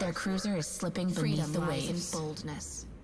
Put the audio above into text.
Their cruiser is slipping beneath the waves. Freedom lies in boldness.